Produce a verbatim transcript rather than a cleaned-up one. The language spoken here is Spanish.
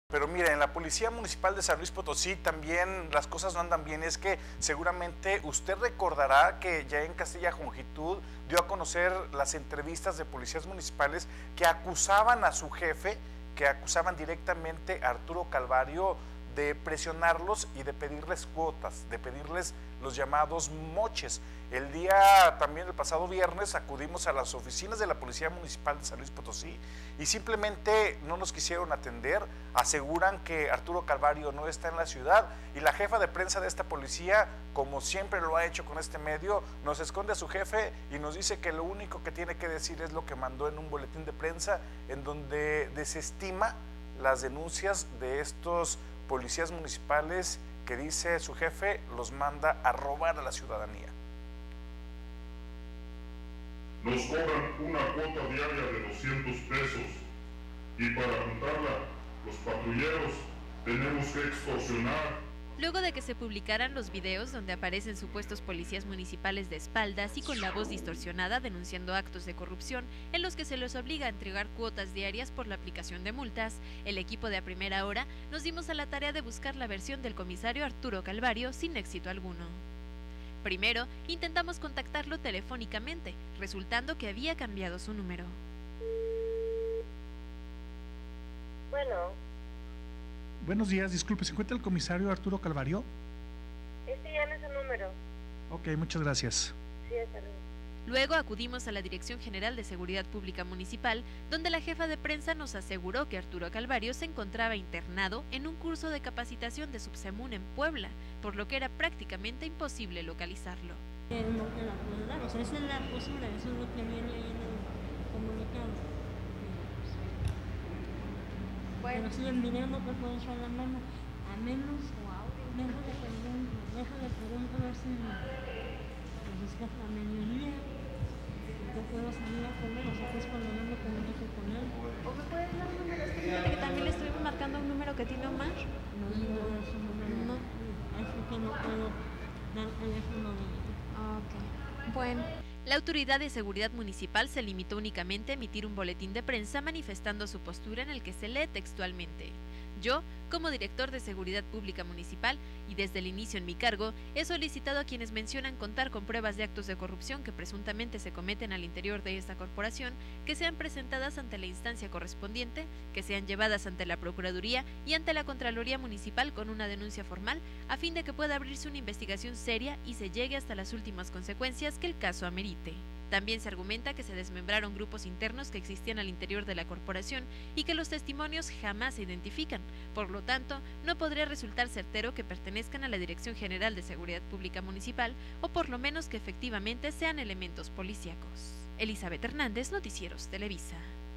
Pero mire, en la Policía Municipal de San Luis Potosí también las cosas no andan bien. Es que seguramente usted recordará que ya en Castilla Longitud dio a conocer las entrevistas de policías municipales que acusaban a su jefe, que acusaban directamente a Arturo Calvario de presionarlos y de pedirles cuotas, de pedirles los llamados moches. El día también, el pasado viernes, acudimos a las oficinas de la Policía Municipal de San Luis Potosí y simplemente no nos quisieron atender. Aseguran que Arturo Calvario no está en la ciudad y la jefa de prensa de esta policía, como siempre lo ha hecho con este medio, nos esconde a su jefe y nos dice que lo único que tiene que decir es lo que mandó en un boletín de prensa en donde desestima las denuncias de estos policías municipales que, dice su jefe, los manda a robar a la ciudadanía. Nos cobran una cuota diaria de doscientos pesos y para juntarla los patrulleros tenemos que extorsionar. Luego de que se publicaran los videos donde aparecen supuestos policías municipales de espaldas y con la voz distorsionada denunciando actos de corrupción en los que se les obliga a entregar cuotas diarias por la aplicación de multas, el equipo de A Primera Hora nos dimos a la tarea de buscar la versión del comisario Arturo Calvario sin éxito alguno. Primero, intentamos contactarlo telefónicamente, resultando que había cambiado su número. Bueno. Buenos días, disculpe, ¿se encuentra el comisario Arturo Calvario? Este ya no es su número. Ok, muchas gracias. Sí, hasta luego. Luego acudimos a la Dirección General de Seguridad Pública Municipal, donde la jefa de prensa nos aseguró que Arturo Calvario se encontraba internado en un curso de capacitación de Subsemun en Puebla, por lo que era prácticamente imposible localizarlo. Eh, no te la puedo dar, o sea, esa es la postura, eso es lo que viene ahí en el comunicado. Bueno. Pero si el video no te puede echar la mano, a menos, wow, déjale pregunto, déjale pregunto a ver si pues es que a mediodía yo puedo salir a comer, o sea, que es cuando yo me comunico con él. ¿O me puedes dar un número? Es que fíjate que también le estuvimos marcando un número que tiene Omar. No, no, no, es un número. No. Así que no puedo dar teléfono de él. Ok, bueno. La Autoridad de Seguridad Municipal se limitó únicamente a emitir un boletín de prensa manifestando su postura en el que se lee textualmente: yo, como director de Seguridad Pública Municipal y desde el inicio en mi cargo, he solicitado a quienes mencionan contar con pruebas de actos de corrupción que presuntamente se cometen al interior de esta corporación, que sean presentadas ante la instancia correspondiente, que sean llevadas ante la Procuraduría y ante la Contraloría Municipal con una denuncia formal, a fin de que pueda abrirse una investigación seria y se llegue hasta las últimas consecuencias que el caso amerite. También se argumenta que se desmembraron grupos internos que existían al interior de la corporación y que los testimonios jamás se identifican. Por lo tanto, no podría resultar certero que pertenezcan a la Dirección General de Seguridad Pública Municipal o por lo menos que efectivamente sean elementos policíacos. Elizabeth Hernández, Noticieros Televisa.